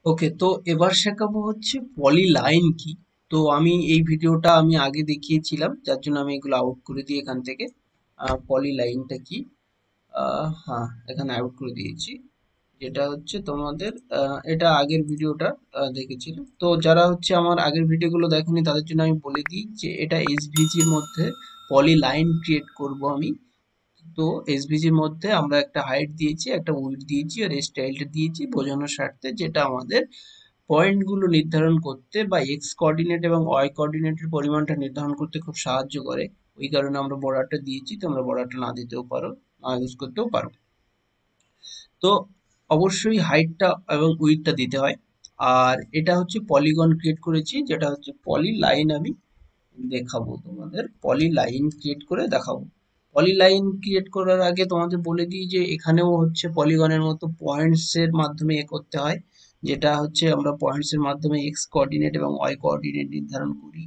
ওকে, তো এবার শেখাবো হচ্ছে পলিলাইন কি। তো আমি এই ভিডিওটা আমি আগে দেখিয়েছিলাম, যার জন্য আমি এগুলো আউট করে দিই এখান থেকে। পলিলাইনটা কি, হ্যাঁ, এখানে আউট করে দিয়েছি। যেটা হচ্ছে তোমাদের এটা আগের ভিডিওটা দেখেছিল। তো যারা হচ্ছে আমার আগের ভিডিওগুলো দেখেনি তাদের জন্য আমি বলে দিই যে এটা এসভিজির মধ্যে পলিলাইন ক্রিয়েট করব আমি। তো এসভিজির মধ্যে আমরা একটা হাইট দিয়েছি, একটা উইডথ দিয়েছি, আর স্টাইলটা দিয়েছি বোঝানোর স্বার্থে, যেটা আমাদের পয়েন্টগুলো নির্ধারণ করতে বা এক্স কোঅর্ডিনেট এবং ওয়াই কোঅর্ডিনেটের পরিমাণটা নির্ধারণ করতে খুব সাহায্য করে। ওই কারণে আমরা বর্ডারটা দিয়েছি, তোমরা বর্ডারটা না দিতেও পারো, না ইউজ করতেও পারো। তো অবশ্যই হাইটটা এবং উইডথটা দিতে হয়। আর এটা হচ্ছে পলিগন ক্রিয়েট করেছি, যেটা হচ্ছে পলি লাইন। আমি দেখাবো তোমাদের, পলি লাইন ক্রিয়েট করে দেখাবো। পলি লাইন ক্রিয়েট করার আগে তোমাদের বলে দিই যে এখানেও হচ্ছে পলিগনের মতো পয়েন্টস এর মাধ্যমে এ করতে হয়, যেটা হচ্ছে আমরা পয়েন্টস এর মাধ্যমে এক্স কোঅর্ডিনেট এবং ওয়াই কোঅর্ডিনেট নির্ধারণ করি।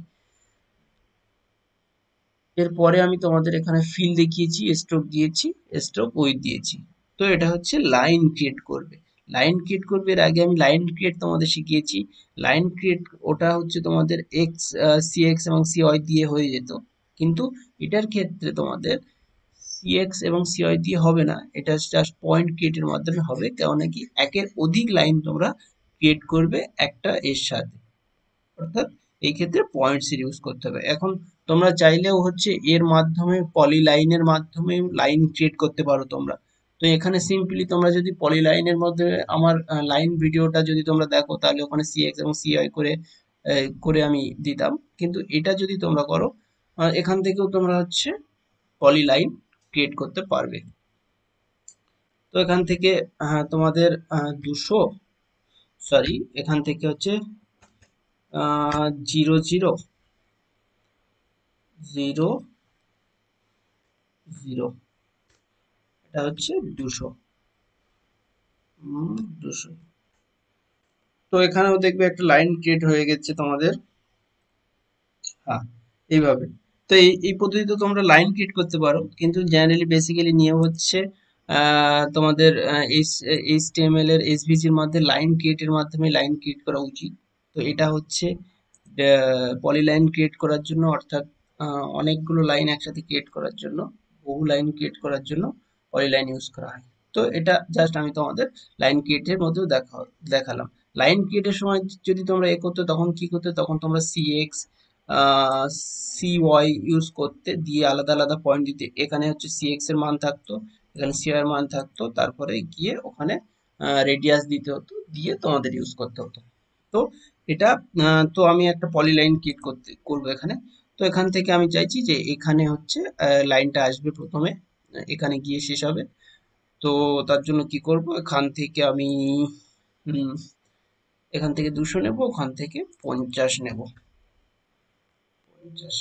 এরপরে আমি তোমাদের এখানে ফিল দেখিয়েছি, স্ট্রোক দিয়েছি, স্ট্রোক উইথ দিয়েছি। তো এটা হচ্ছে লাইন ক্রিয়েট করবে। লাইন ক্রিয়েট করবে, এর আগে আমি লাইন ক্রিয়েট তোমাদের শিখিয়েছি। লাইন ক্রিয়েট ওটা হচ্ছে তোমাদের এক্স, সি এক্স এবং সি ওয়াই দিয়ে হয়ে যেত, কিন্তু এটার ক্ষেত্রে তোমাদের সি এক্স এবং সি ওয়াই দিয়ে হবে না, এটা জাস্ট পয়েন্ট ক্রিয়েটের মাধ্যমে হবে। কারণ কি, একের অধিক লাইন তোমরা ক্রিয়েট করবে একটা এর সাথে, অর্থাৎ এই ক্ষেত্রে পয়েন্টস এর ইউজ করতে হবে। এখন তোমরা চাইলেও হচ্ছে এর মাধ্যমে পলি লাইনের মাধ্যমে লাইন ক্রিয়েট করতে পারো তোমরা। তো এখানে সিম্পলি তোমরা যদি পলি লাইনের মধ্যে আমার লাইন ভিডিওটা যদি তোমরা দেখো, তাহলে ওখানে সি এক্স এবং সি ওয়াই করে করে আমি দিতাম। কিন্তু এটা যদি তোমরা করো, এখান থেকেও তোমরা হচ্ছে পলি লাইন ক্রিয়েট করতে পারবে। তো এখান থেকে তোমাদের 200, এখান থেকে হচ্ছে 0000, এটা হচ্ছে 200। তো এখানেও দেখবে একটা লাইন ক্রিয়েট হয়ে গেছে তোমাদের। হ্যাঁ, এইভাবে। তো এই পদ্ধতিতে তোমরা লাইন ক্রিয়েট করতে পারো, কিন্তু জেনারেলি বেসিক্যালি নিয়ম হচ্ছে তোমাদের এইচটিএমএল এর এসভিজির মধ্যে লাইন ক্রিয়েটের মাধ্যমে লাইন ক্রিয়েট করা উচিত। তো এটা হচ্ছে পলিলাইন ক্রিয়েট করার জন্য, অর্থাৎ অনেকগুলো লাইন একসাথে ক্রিয়েট করার জন্য, বহু লাইন ক্রিয়েট করার জন্য পলিলাইন ইউজ করা হয়। তো এটা জাস্ট আমি তোমাদের লাইন ক্রিয়েটের মধ্যেও দেখালাম। লাইন ক্রিয়েটের সময় যদি তোমরা এ করতে, তখন কি করতে, তখন তোমরা C X C Y use করতে, দিয়ে আলাদা আলাদা পয়েন্ট দিতে। এখানে হচ্ছে সি এক্স এর মান থাকতো, এখানে সি এর মান থাকতো, তারপরে গিয়ে ওখানে রেডিয়াস দিতে হতো, দিয়ে তোমাদের ইউজ করতে হতো। তো এটা তো আমি একটা পলিলাইন ক্রিয়েট করবো এখানে। তো এখান থেকে আমি চাইছি যে এখানে হচ্ছে লাইনটা আসবে প্রথমে, এখানে গিয়ে শেষ হবে। তো তার জন্য কি করব, এখান থেকে আমি উম, এখান থেকে 200 নেব, ওখান থেকে 50 নেব। 50,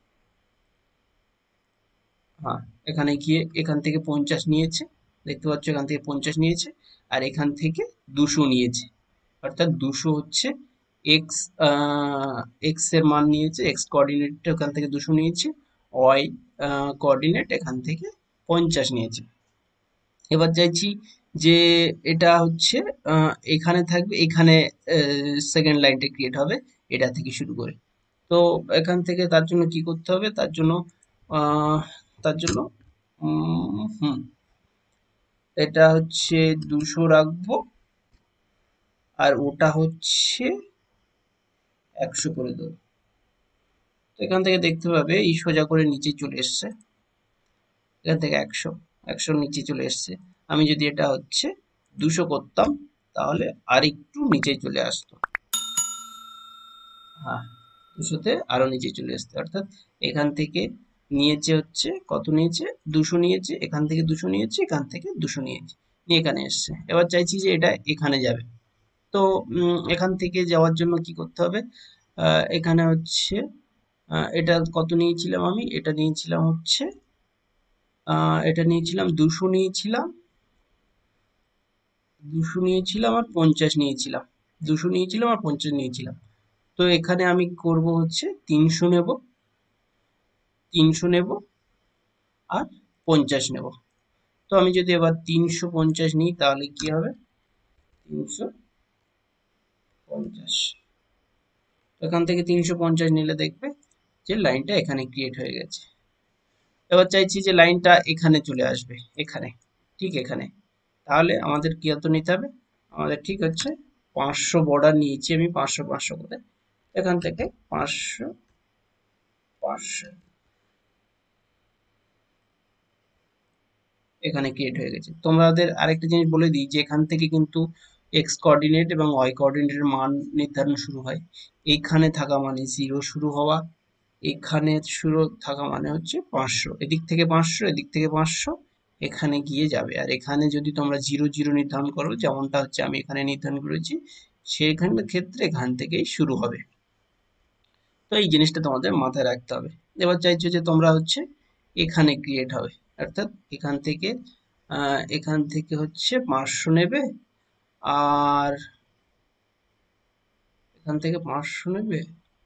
হ্যাঁ, এখানে গিয়ে এখান থেকে 50 নিয়েছে, দেখতে পাচ্ছ এখান থেকে 50 নিয়েছে, আর এখান থেকে 200 নিয়েছে। অর্থাৎ 200 হচ্ছে এক্স, এক্স এর মান নিয়েছে, এক্স কোঅর্ডিনেটটা ওখান থেকে 200 নিয়েছে, ওয়াই কোঅর্ডিনেট এখান থেকে 50 নিয়েছে। এবার চাইছি যে এটা হচ্ছে এখানে থাকবে, এখানে সেকেন্ড লাইনটা ক্রিয়েট হবে এটা থেকে শুরু করে। তো এখান থেকে তার জন্য কি করতে হবে, তার জন্য আহ, তার জন্য হুম, এটা হচ্ছে 200 রাখবো, আর ওটা হচ্ছে 100 করে দেবো। তো এখান থেকে দেখতে পাবে এই সোজা করে নিচে চলে এসছে, এখান থেকে 100, 100 নিচে চলে এসছে। আমি যদি এটা হচ্ছে 200 করতাম, তাহলে আর একটু নিচে চলে আসতো। হ্যাঁ, 200-তে আরো নিচে চলে আসতো, অর্থাৎ এখান থেকে নিয়েছে হচ্ছে কত নিয়েছে, 200 নিয়েছে, এখান থেকে 200 নিয়েছে, এখান থেকে 200 নিয়েছে, নিয়ে এখানে এসছে। এবার চাইছি যে এটা এখানে যাবে। তো এখান থেকে যাওয়ার জন্য কি করতে হবে, এখানে হচ্ছে এটা কত নিয়েছিলাম, আমি এটা নিয়েছিলাম হচ্ছে এটা নিয়েছিলাম 200 নিয়েছিলাম, 200 নিয়েছিলাম আর 50 নিয়েছিলাম, 200 নিয়েছিলাম আর 50 নিয়েছিলাম। তো এখানে আমি করব হচ্ছে 300 নেব, 300 নেব আর 50 নেব। তো আমি যদি এবার 350 নিই, তাহলে কি হবে, 300 350, এখান থেকে 350 নিলে দেখবে যে লাইনটা এখানে ক্রিয়েট হয়ে গেছে। এবার চাইছি যে লাইনটা এখানে চলে আসবে, এখানে, ঠিক এখানে। তাহলে আমাদের কি এত নিতে হবে, আমাদের ঠিক হচ্ছে 500 বর্ডার নিয়েছি আমি, 500 500 করে, এখান থেকে 500 500 এখানে ক্রিয়েট হয়ে গেছে। তোমাদের আরেকটা জিনিস বলে দিই যে এখান থেকে কিন্তু এক্স কোঅর্ডিনেট এবং ওয়াই কোঅর্ডিনেটের মান নির্ধারণ শুরু হয়। এইখানে থাকা মানে 0 শুরু হওয়া, এখানে শুরু থাকা মানে হচ্ছে 500, এদিক থেকে 500, এদিক থেকে 500, এখানে গিয়ে যাবে। আর এখানে যদি তোমরা 0 0 নির্ধারণ করো, যেমনটা হচ্ছে আমি এখানে নির্ধারণ করেছি, সেখানের ক্ষেত্রে এখান থেকেই শুরু হবে। তো এই জিনিসটা তোমাদের মাথায় রাখতে হবে। এবার চাইছো যে তোমরা হচ্ছে এখানে ক্রিয়েট হবে, অর্থাৎ এখান থেকে হচ্ছে 500 নেবে, আর এখান থেকে 500 নেবে,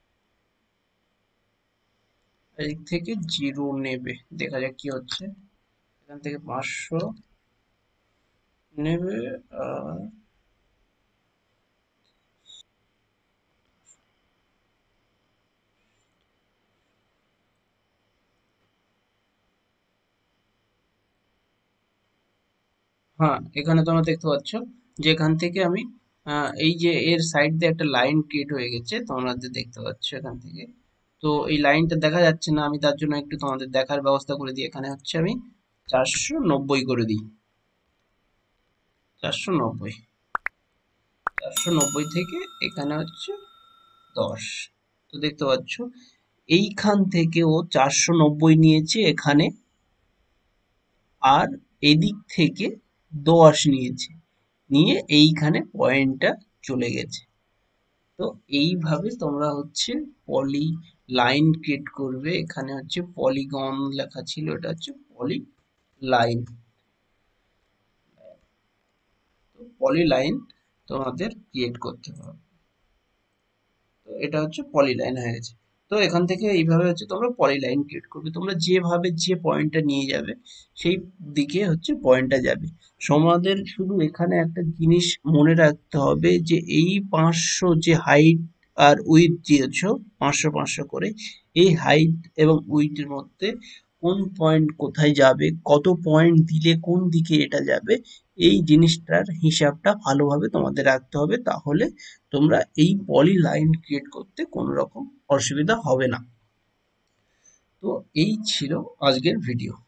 এদিক থেকে 0 নেবে, দেখা যাক কি হচ্ছে। এখান থেকে 500 নেবে, আর হ্যাঁ, এখানে তোমরা দেখতে পাচ্ছ যে এখান থেকে আমি এই যে এর সাইড দিয়ে একটা লাইন ক্রিয়েট হয়ে গেছে, তোমরা যে দেখতে পাচ্ছ এখান থেকে। তো এই লাইনটা দেখা যাচ্ছে না, আমি তার জন্য একটু তোমাদের দেখার ব্যবস্থা করে দিই। এখানে হচ্ছে আমি 490 করে দিই, 490, 490 থেকে এখানে হচ্ছে 10। তো দেখতে পাচ্ছ এইখান থেকে ও 490 নিয়েছে এখানে, আর এদিক থেকে 10 নিয়েছে, নিয়ে এইখানে পয়েন্টটা চলে গেছে। তো এইভাবে তোমরা হচ্ছে পলি লাইন ক্রিয়েট করবে। এখানে হচ্ছে পলিগন লেখা ছিল, এটা হচ্ছে পলি লাইন। তো পলি লাইন তোমাদের ক্রিয়েট করতে হবে। তো এটা হচ্ছে পলি লাইন হয়ে গেছে। তো এখান থেকে এইভাবে হচ্ছে তোমরা পলি লাইন ক্রিয়েট করবে। তোমরা যেভাবে যে পয়েন্টটা নিয়ে যাবে সেই দিকে হচ্ছে পয়েন্টটা যাবে। তোমাদের শুধু এখানে একটা জিনিস মনে রাখতে হবে যে এই 500 যে হাইট আর উইথ দিয়েছো 500 500 করে, এই হাইট এবং উইথের মধ্যে কোন পয়েন্ট কোথায় যাবে, কত পয়েন্ট দিলে কোন দিকে এটা যাবে, এই জিনিসটার হিসাবটা ভালোভাবে তোমাদের রাখতে হবে। তাহলে তোমরা এই পলি লাইন ক্রিয়েট করতে কোনো রকম অসুবিধা হবে না। তো এই ছিল আজকের ভিডিও।